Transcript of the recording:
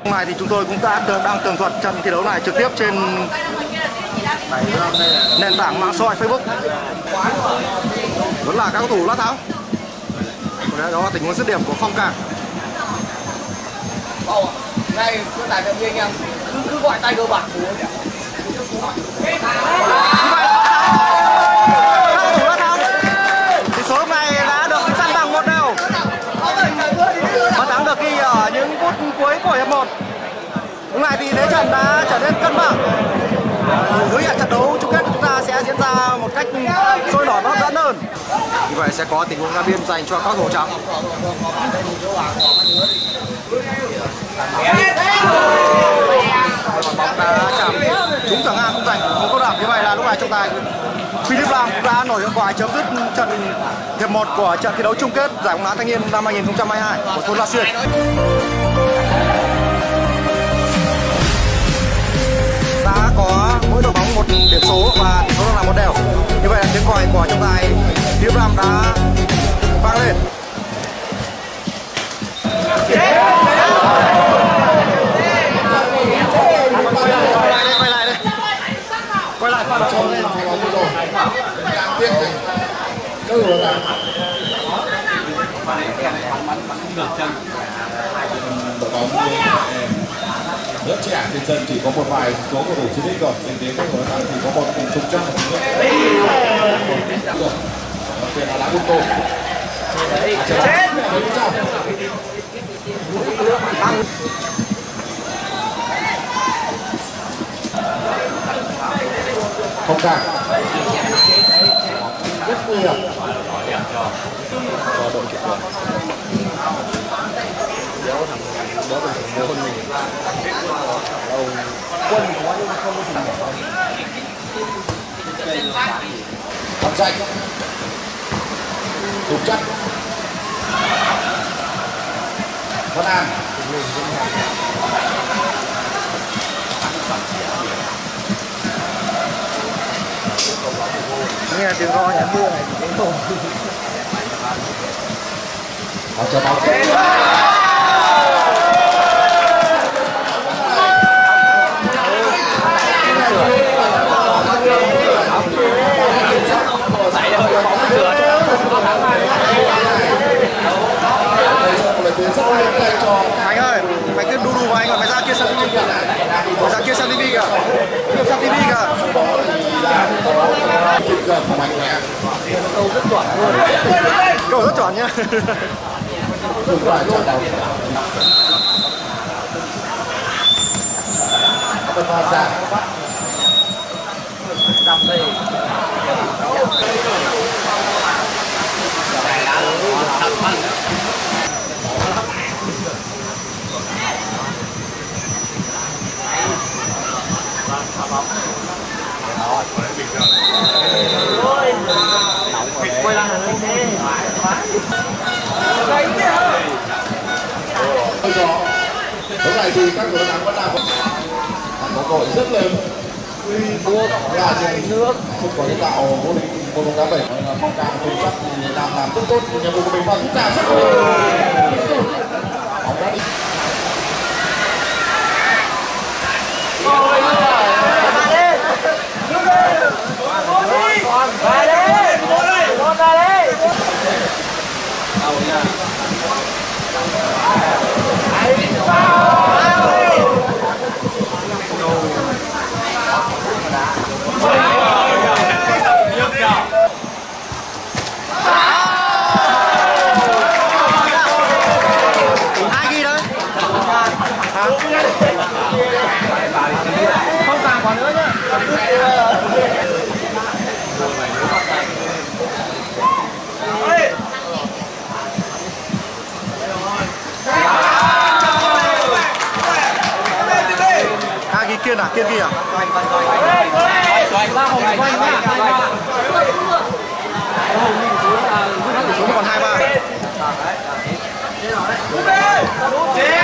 này thì chúng tôi cũng đang tường thuật trận thi đấu này trực tiếp trên nền tảng mạng xã hội Facebook. Vẫn là các cầu thủ Lát Thắng. Đó là tình huống dứt điểm của Phong Cảng. Này, cứ tại vì anh em cứ gọi tay cơ bản. Tỷ số lúc này đã được săn bằng 1-0. Bàn thắng được ghi ở những phút cuối của hiệp 1. Lúc này thì thế trận đã trở nên cân bằng. Hứa hẹn trận đấu chung kết của chúng ta sẽ diễn ra một cách sôi nổi và hấp dẫn hơn. Như vậy sẽ có tình huống ra biên dành cho các cầu thủ trắng. Bóng đã chạm trúng thẳng ngang không giành một câu đảo. Như vậy là lúc này trọng tài Philip Lam cũng đã nổi hiệu quả chấm dứt trận hiệp 1 của trận thi đấu chung kết giải bóng đá thanh niên năm 2022 của thôn La Xuyên. Đã có mỗi đội bóng một điểm số và tỷ số là 1-0. Như vậy là tiếng còi của trọng tài Philip Lam đã vang lên. Quay lại pha cho lên. Lớp trẻ trên sân chỉ có một vài số cầu thủ chiến tích rồi, trên thế các cầu thủ thì có một chục trăm. Tiền là bút tô. Không cả. Rất nguy hiểm. Cho đội chuyển quyền. Đó là thằng quân mình. Quân có nhưng không có thằng nào. Bắt danh. Tụt chắc. Văn An. Nghe tiếng go nhá mưa này thì cũng Họ cho bóng. Khánh ơi, mày cứ đu vào anh rồi mày ra kia sân TV kìa. Mày ra kia sân TV kìa. Kia sân TV kìa. Câu rất chuẩn luôn. Cầu rất chuẩn nhá. Đọc đây. Quay lại lên đi. Lúc này thì các đội thắng vẫn đang có cơ hội rất lớn. Là trên nước không có lãnh đạo vô địch môn bóng đá 7 Phong Cảng không chắc thì làm rất tốt nhiệm vụ của mình và chúng ta rất bóng đã đi. Ai ghi đấy? Không càng quả nữa nhá. Ai ghi Kiên à? Kiên ghi à? Số còn 2-3.